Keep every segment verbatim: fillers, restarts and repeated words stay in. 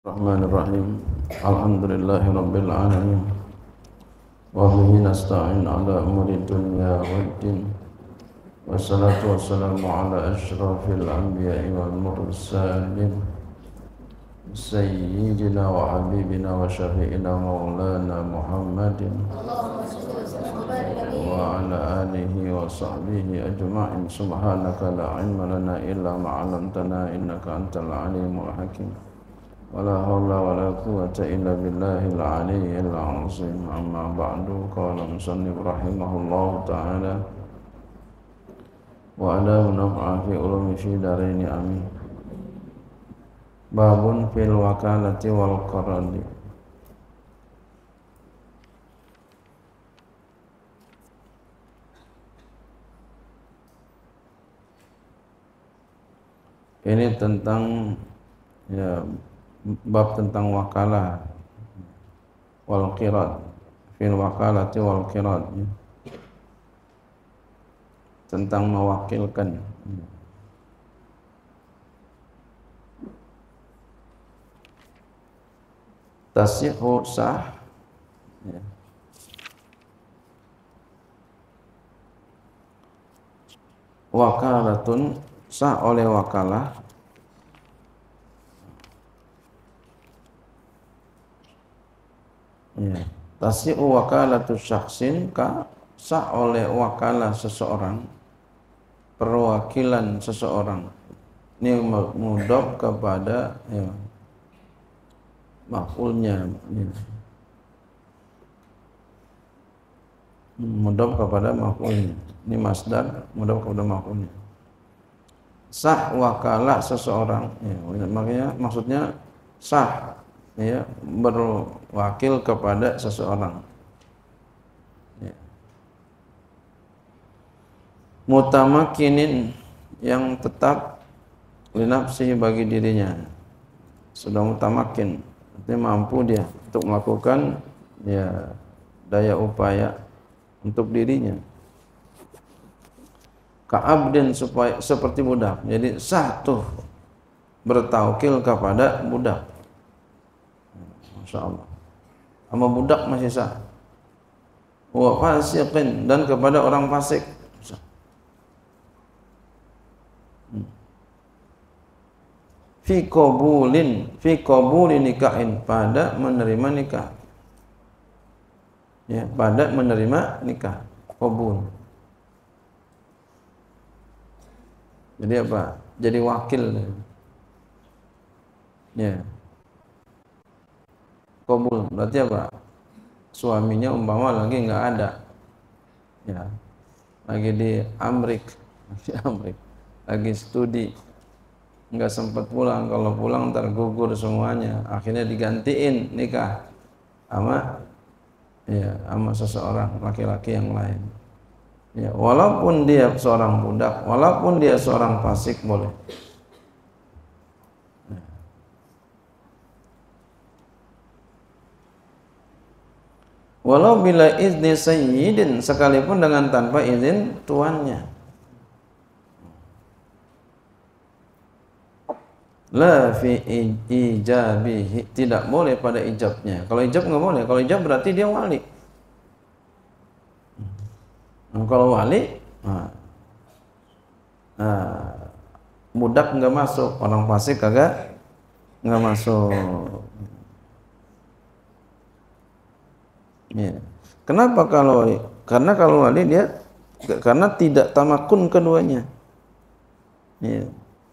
Bismillahirrahmanirrahim. Alhamdulillahi rabbil alamin. Wa bihi nasta'in ala umuri dunya waddin. Wassalatu wassalamu ala asyrafil anbiya'i wal mursalin sayyidina wa habibina wa syafi'ina maulana Muhammadin wa ala alihi wa sahbihi ajma'in. Subhanaka la ilma lana illa ma 'allamtana innaka antal alimul hakim. Wala haula wala quwwata illa billahil aliyyil azim. Amma ba'du. Qala musannif rahimahullahu ta'ala wa ala nafa'a fi ulumi fi daraini amin. Babun fil wakalati wal qaradi. Ini tentang ya bab tentang wakalah wal qirad, fil wakalati wal qirad, tentang mewakilkan. Tasyihu sah ya. Wakalatun sah oleh wakalah ya. Tasyi'u wakalatu syakhsin ka sah oleh wakalah seseorang, perwakilan seseorang. Ini mudhaf kepada ya, maf'ulnya ya. Mudhaf kepada maf'ulnya. Ini masdar mudhaf kepada maf'ulnya. Sah wakalah seseorang ya, makanya maksudnya sah ya, berwakil kepada seseorang ya. Mutamakinin, yang tetap linafsihi, bagi dirinya sudah mutamakin, artinya mampu dia untuk melakukan ya daya upaya untuk dirinya. Ka'abdin, supaya seperti budak, jadi sah tuh bertaukil kepada budak. Masya Allah, sama budak masih sah. Wa fasiqin, dan kepada orang fasik. Fi qabulin, fi qabulin nikahin, pada menerima nikah. Ya, pada menerima nikah, qabul. Jadi apa? Jadi wakil. Ya. Qabul berarti apa? Suaminya umpama lagi nggak ada, ya, lagi di Amrik, lagi Amrik, lagi studi, nggak sempat pulang. Kalau pulang ntar gugur semuanya. Akhirnya digantiin nikah sama ya sama seseorang laki-laki yang lain. Ya, walaupun dia seorang budak, walaupun dia seorang fasik, boleh. Walau bila izni sayyidin, sekalipun dengan tanpa izin tuannya. La fi ijabihi, tidak boleh pada ijabnya. Kalau ijab nggak boleh. Kalau ijab berarti dia wali. Nah, kalau wali, nah, nah, budak nggak masuk, orang fasik kagak nggak masuk. Ya. Kenapa kalau? Karena kalau wali dia karena tidak tamakun keduanya. Ya.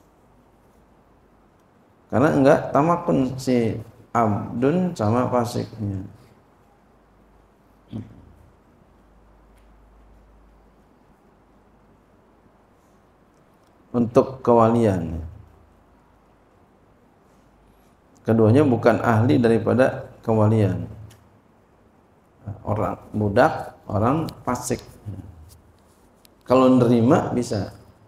Karena enggak tamakun si abdun sama fasiknya. Untuk kewalian, keduanya bukan ahli daripada kewalian. Orang budak, orang fasik. Kalau nerima bisa.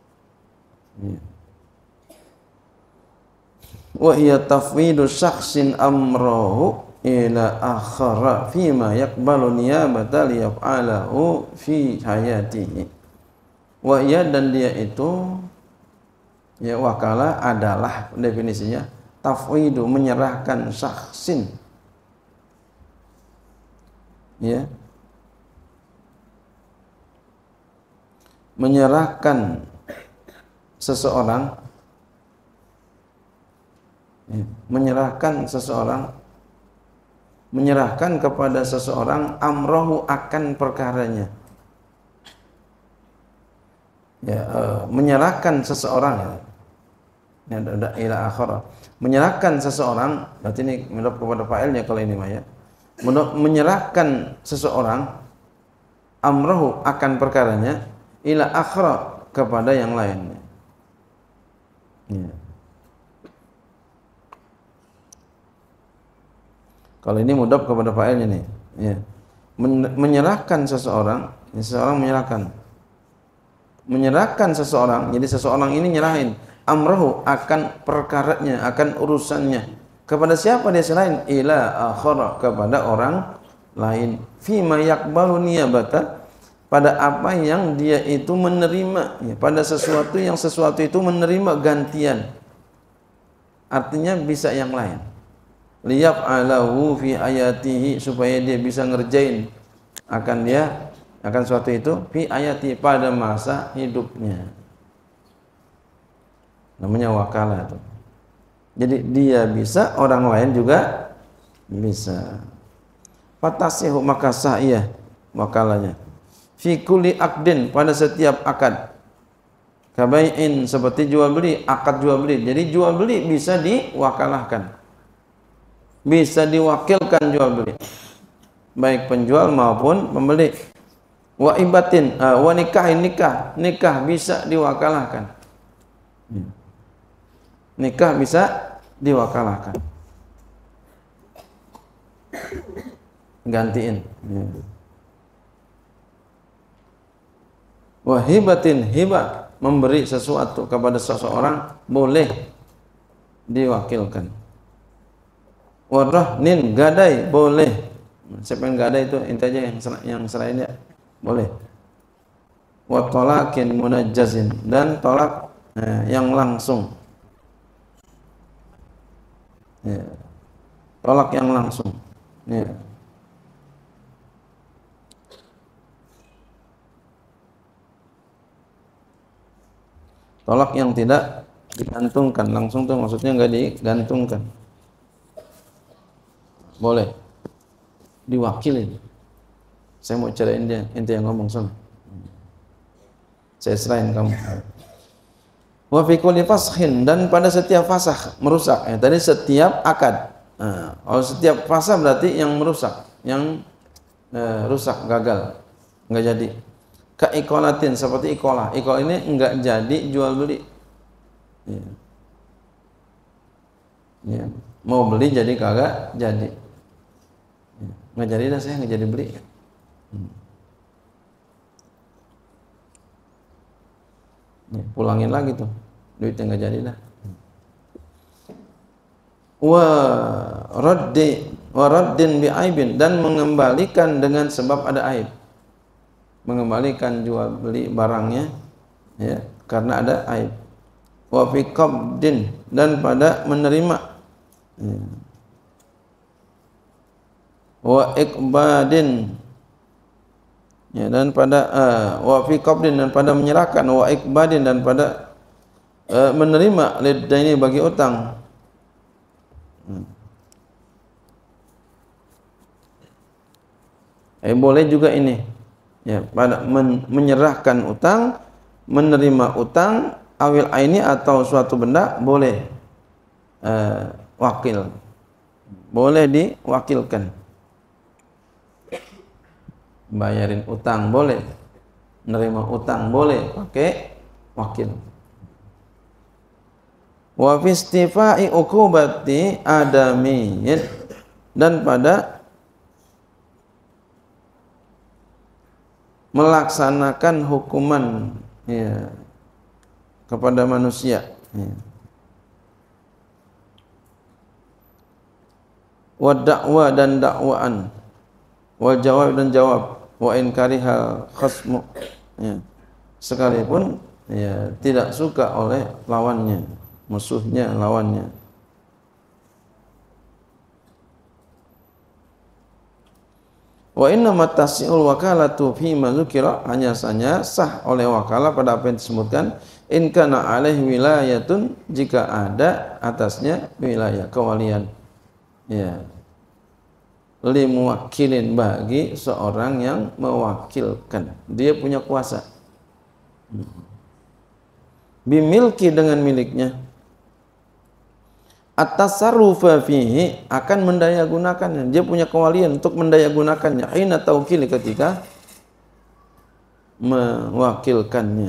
Wa hiya tafwidu syakhsin amrahu ila akhara fima yaqbalu niyabata liyaf'alahu fi hayatihi. Wa hiya, dan dia itu ya wakalah adalah definisinya tafwidu menyerahkan syakhsin, ya, menyerahkan seseorang, ya, menyerahkan seseorang, menyerahkan kepada seseorang amrohu akan perkaranya, ya, uh, menyerahkan seseorang, ya, ya, ada ila akhara, menyerahkan seseorang, berarti ini menurut kepada fa'ilnya kalau ini mah, ya, menyerahkan seseorang amrohu akan perkaranya ila akhara kepada yang lainnya, ya. Kalau ini mudhaf kepada fa'ilnya nih, ya. Menyerahkan seseorang, seseorang menyerahkan, menyerahkan seseorang, jadi seseorang ini nyerahin amrahu akan perkaranya, akan urusannya kepada siapa dia selain ila akhara kepada orang lain, fima yaqbalu niyabata pada apa yang dia itu menerima, ya, pada sesuatu yang sesuatu itu menerima gantian, artinya bisa yang lain, liyaf'alahu fi ayatihi supaya dia bisa ngerjain akan dia akan suatu itu fi ayati pada masa hidupnya, namanya wakalah itu. Jadi dia bisa, orang lain juga bisa. Fatasihu maka sah iya wakalahnya fi kulli aqdin pada setiap akad, kabai'in seperti jual beli, akad jual beli. Jadi jual beli bisa diwakalahkan, bisa diwakilkan jual beli, baik penjual maupun pembeli. Wa ibatin, uh, wa nikahin nikah, nikah bisa diwakalahkan, nikah bisa diwakalahkan, gantiin. Wa hibatin, hibah memberi sesuatu kepada seseorang boleh diwakilkan. Warahnin gadai boleh, siapa yang gadai itu inti aja yang yang selainnya boleh. Wa talaqin munajjazin dan tolak eh, yang langsung, ya, tolak yang langsung, ya. Tolak yang tidak digantungkan langsung tuh maksudnya nggak digantungkan, boleh diwakilin. Saya mau cerain dia, ente yang ngomong sana, saya serahin kamu. Wa fi kulli fashin dan pada setiap fasah merusak, ya, tadi setiap akad. Nah, kalau setiap fasah berarti yang merusak, yang eh, rusak, gagal, nggak jadi. Ka ikolatin seperti ikolah, ikolah ini enggak jadi jual beli, ya. Ya. Mau beli jadi kagak jadi, ya. Nggak jadi dah, saya nggak jadi beli, hmm. Ya, pulangin lagi tuh duitnya, nggak jadi dah. Wa raddi wa raddin bi aibin dan mengembalikan dengan sebab ada aib, mengembalikan jual beli barangnya, ya, karena ada aib. Wa fi qabdin dan pada menerima, ya. Wa iqbadin, ya, dan pada uh, wa fi qabdin dan pada menyerahkan, wa iqbadin dan pada uh, menerima lidaini bagi utang, hmm. Eh, boleh juga ini, ya, pada men menyerahkan utang, menerima utang, awil aini atau suatu benda, boleh uh, wakil, boleh diwakilkan. Bayarin utang boleh, menerima utang boleh pakai wakil. Wa fi istifai uqubati adamiyyin dan pada melaksanakan hukuman, ya, kepada manusia, ya. Wa da'wa dan dakwaan, wa jawab dan jawab, wa in karihal khasmu, ya, sekalipun, ya, tidak suka oleh lawannya, musuhnya, lawannya. Wa inna matasi'ul wakalatu fi ma dzukira, hanya saja sah oleh wakalah pada apa yang disebutkan, in kana alaihi wilayatun, jika ada atasnya wilayah kewalian, ya, li muwakkilin, bagi seorang yang mewakilkan, dia punya kuasa, bimilki, dengan miliknya, at-tasarrufa fihi, akan mendaya gunakannya, dia punya kewalian untuk mendaya gunakannya, hina taukili, ketika mewakilkannya.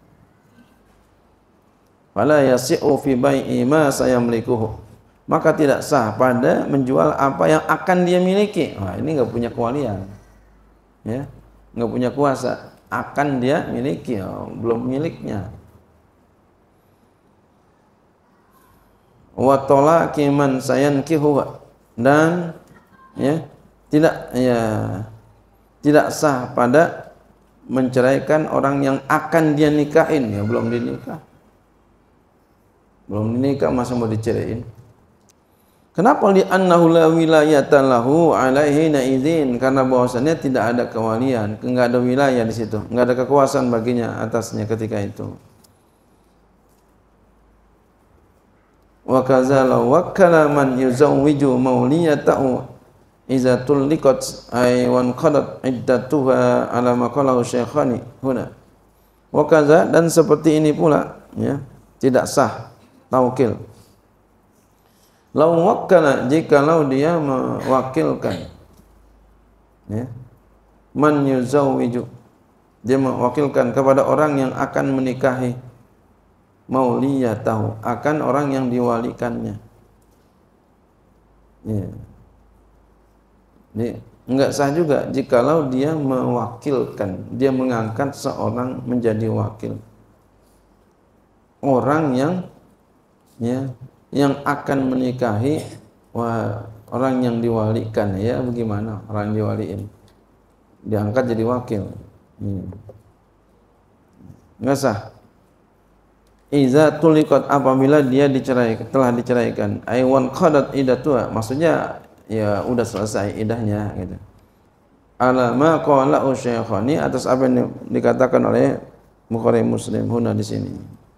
Fala yasi'u fi bai'i ma sayamlikuhu, maka tidak sah pada menjual apa yang akan dia miliki. Wah, ini enggak punya kewalian, ya, enggak punya kuasa, akan dia miliki, oh, belum miliknya. Wa talaqi man sayankihu, dan ya tidak ya tidak sah pada menceraikan orang yang akan dia nikahin, ya belum dinikah. Belum dinikah masa mau diceraiin. Kenapa? Li annahu la wilayata lahu alaihi naizin, karena bahwasannya tidak ada kewalian, enggak ada wilayah di situ, enggak ada kekuasaan baginya atasnya ketika itu. Wa kaza law wakkala man yuzawwiju mawliyatahu idza tulliqat ay wan qadat iddatuha ala ma qalahu syekhani huna. Wa kaza, dan seperti ini pula, ya, tidak sah taukil. Law wakkala, jikalau dia mewakilkan, ya, man yuzawwiju, dia mewakilkan kepada orang yang akan menikahi, mauliyatahu, akan orang yang diwalikannya. Ya. Ini enggak sah juga jikalau dia mewakilkan, dia mengangkat seorang menjadi wakil, orang yang, ya, yang akan menikahi, wah, orang yang diwalikan, ya, bagaimana orang diwaliin, diangkat jadi wakil. Ya. Enggak sah. Iza tuliqat, apabila dia diceraikan, telah diceraikan, aywan qadat iddatuha, maksudnya ya udah selesai idahnya gitu. Ala ma qala usyakhani, atas apa yang dikatakan oleh Bukhari Muslim huna di sini.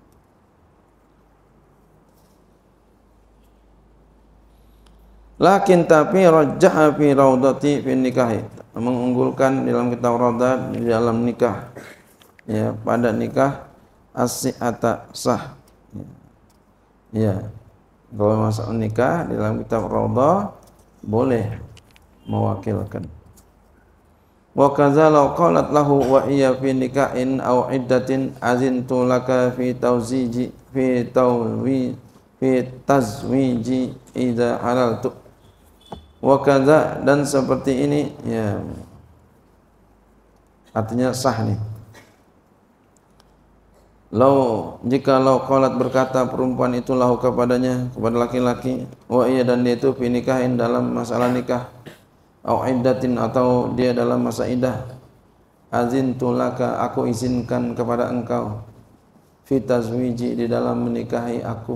Lakin tapi rajjaha fi raudati fi nikahi, mengunggulkan dalam kitab Raudah di dalam nikah, ya, pada nikah as-sihata, sah, ya, kalau masalah nikah di dalam kitab Raudah boleh mewakilkan. Wa kadza law qalat lahu wa iya fi nikahin aw iddatin azintu laka fi tawziji fi tawwi fi tazwiji idza halaltu. Wa kadza, dan seperti ini, ya, artinya sah nih. Lau, jika lau qalat, berkata perempuan itu lahu kepadanya, kepada laki-laki, wa iya, dan dia itu fi nikahin, dalam masalah nikah, au iddatin, atau dia dalam masa iddah, azintu laka, aku izinkan kepada engkau, fi tazwiji, di dalam menikahi aku,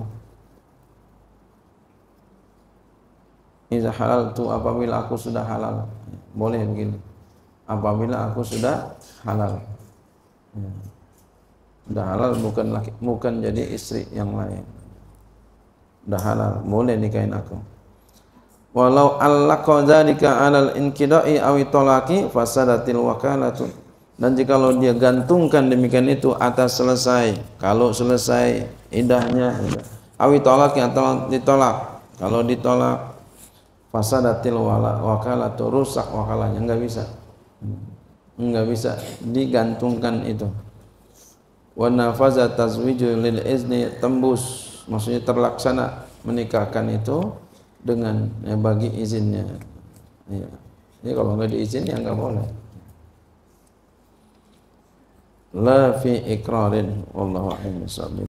iza halaltu, apabila aku sudah halal. Boleh begini, apabila aku sudah halal, ya. Udah halal, bukan laki, bukan jadi istri yang lain, udah halal, boleh nikahin aku. Walau allaqa dzalika 'alal inqida'i aw talaqi fasadatil wakalatu, dan jikalau dia gantungkan demikian itu atas selesai, kalau selesai idahnya, aw talaqi, atau ditolak, kalau ditolak, fasadatil wakalatu, rusak wakalahnya, enggak bisa, enggak bisa digantungkan itu. Wa nafaza tazwiju lil izni, tembus, maksudnya terlaksana menikahkan itu dengan, ya, bagi izinnya, ya. Jadi kalau enggak diizin, ya enggak boleh. La fi iqrarin, wallahu a'lam.